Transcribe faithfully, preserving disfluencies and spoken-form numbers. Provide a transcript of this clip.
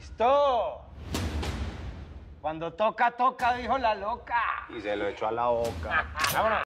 ¡Listo! Cuando toca, toca, dijo la loca. Y se lo echó a la boca. Vámonos.